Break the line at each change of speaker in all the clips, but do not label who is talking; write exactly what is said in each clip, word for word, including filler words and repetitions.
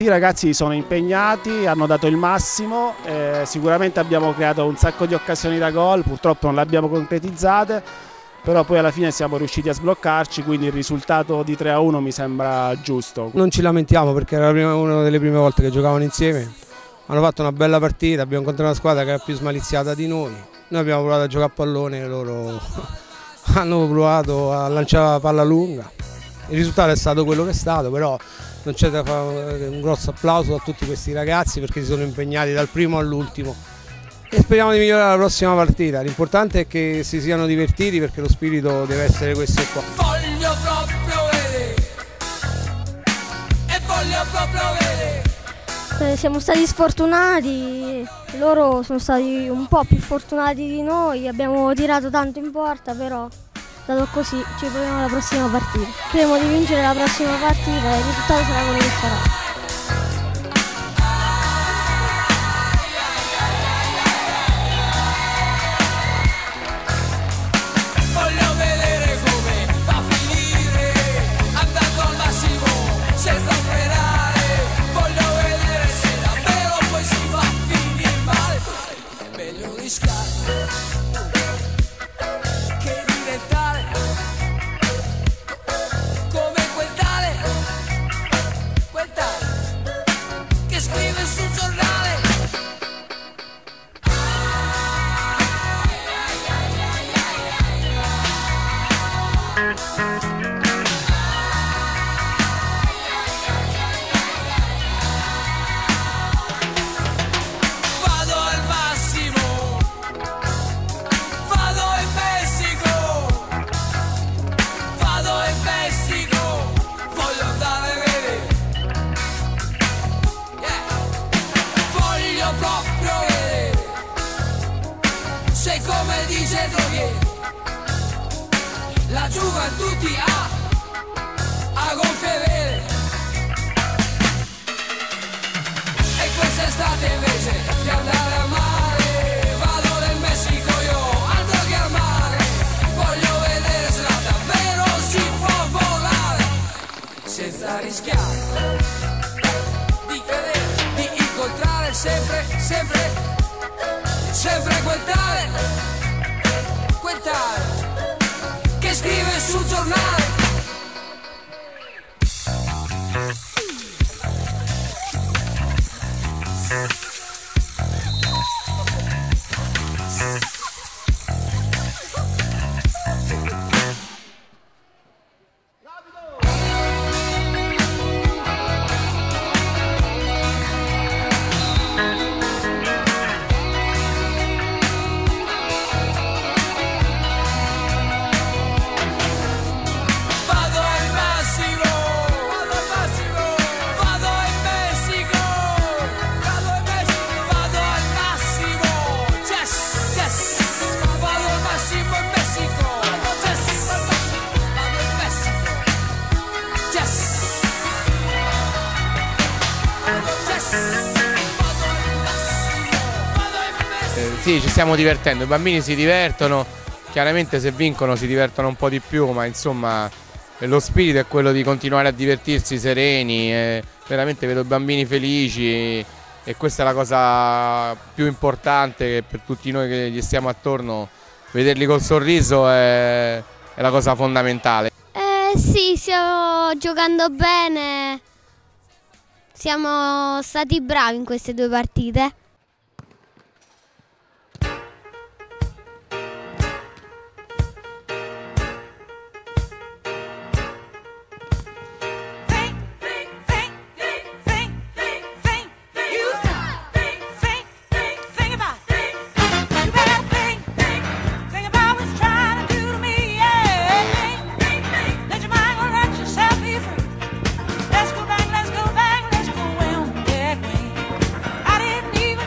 i ragazzi sono impegnati, hanno dato il massimo, eh, sicuramente abbiamo creato un sacco di occasioni da gol, purtroppo non le abbiamo concretizzate, però poi alla fine siamo riusciti a sbloccarci, quindi il risultato di tre a uno mi sembra giusto.
Non ci lamentiamo perché era una delle prime volte che giocavano insieme, hanno fatto una bella partita, abbiamo incontrato una squadra che era più smaliziata di noi, noi abbiamo provato a giocare a pallone e loro hanno provato a lanciare la palla lunga. Il risultato è stato quello che è stato, però non c'è da fare un grosso applauso a tutti questi ragazzi perché si sono impegnati dal primo all'ultimo e speriamo di migliorare la prossima partita. L'importante è che si siano divertiti perché lo spirito deve essere questo qua.
Voglio proprio vedere e voglio proprio vedere.
Eh, siamo stati sfortunati, loro sono stati un po' più fortunati di noi, abbiamo tirato tanto in porta, però dato così ci proviamo alla prossima partita. Crediamo di vincere la prossima partita e il risultato sarà quello che sarà.
Voglio vedere come va a finire, andando al massimo senza frenare. Voglio vedere se davvero poi si va a finire male. È meglio rischiare che diventare come quel tale, quel tale che scrive sul giornale. Vado al massimo, vado in Messico, vado in Messico, voglio andare a vedere, yeah. Voglio proprio vedere se come dice Droghieri la gioventù ha a gonfie vele. E quest'estate invece di andare a mare vado nel Messico io, altro che al mare. Voglio vedere se davvero si può volare senza rischiare di cadere, di incontrare sempre, sempre, sempre quel tale, quel tale che scrive sul giornale. Vado al massimo, vado al massimo, vado in Messico, vado in Messico, vado al massimo, yes, yes, vado al massimo in Messico, yes, vado in Messico, yes, yes, vado al massimo, vado in Messico.
Eh, sì, ci stiamo divertendo, i bambini si divertono, chiaramente se vincono si divertono un po' di più, ma insomma lo spirito è quello di continuare a divertirsi sereni, e veramente vedo i bambini felici e questa è la cosa più importante per tutti noi che gli stiamo attorno, vederli col sorriso è, è la cosa fondamentale.
Eh sì, stiamo giocando bene, siamo stati bravi in queste due partite.
Let's go back, let's go back, let's go well, yeah, Queen. I didn't even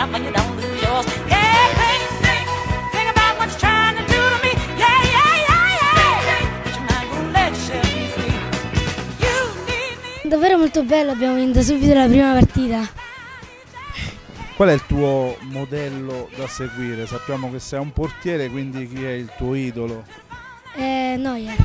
yourself and you don't lose yours. Yeah, think, think, think about what you're trying to do to me. Yeah, yeah, yeah, yeah. But you're not gonna let yourself be free. You need me.
Davvero molto bello, abbiamo vinto subito la prima partita.
Qual è il tuo modello da seguire? Sappiamo che sei un portiere, quindi chi è il tuo idolo?
Eh, Neuer.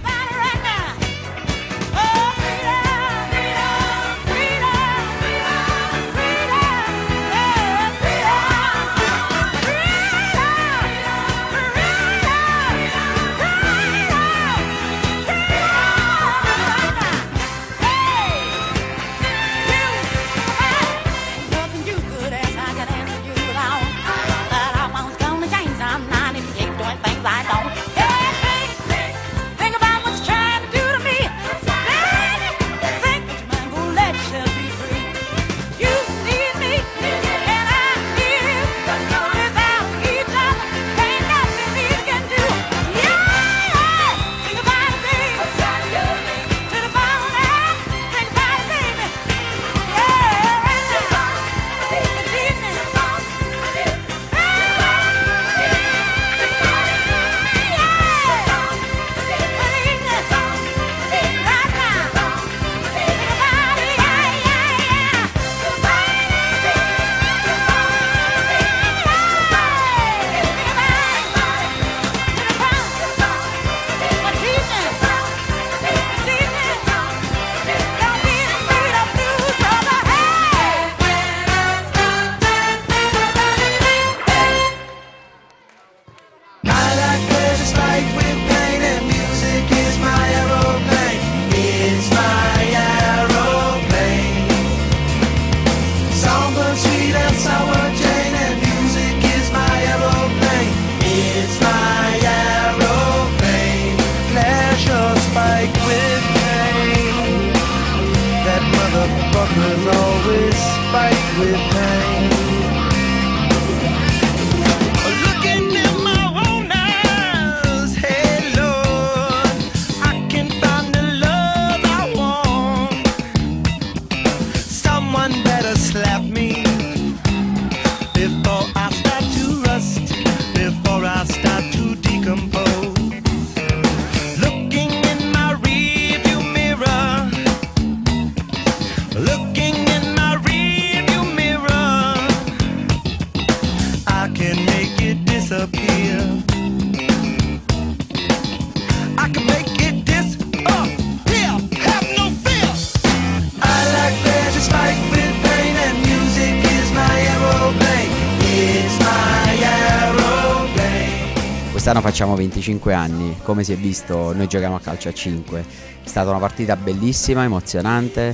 Quest'anno facciamo venticinque anni, come si è visto noi giochiamo a calcio a cinque, è stata una partita bellissima, emozionante,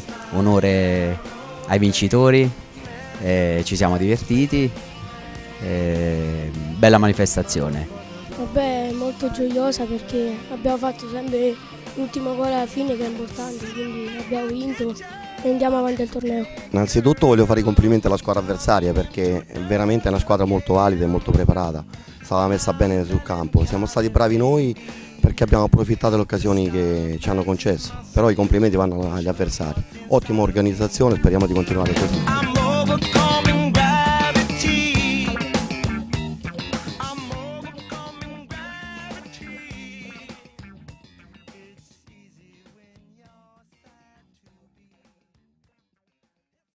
onore ai vincitori, eh, ci siamo divertiti, eh, bella manifestazione.
Vabbè, molto gioiosa perché abbiamo fatto sempre l'ultimo gol alla fine che è importante, quindi abbiamo vinto e andiamo avanti al torneo.
Innanzitutto voglio fare i complimenti alla squadra avversaria perché è veramente una squadra molto valida e molto preparata, stava messa bene sul campo, siamo stati bravi noi perché abbiamo approfittato delle occasioni che ci hanno concesso, però i complimenti vanno agli avversari, ottima organizzazione, speriamo di continuare così.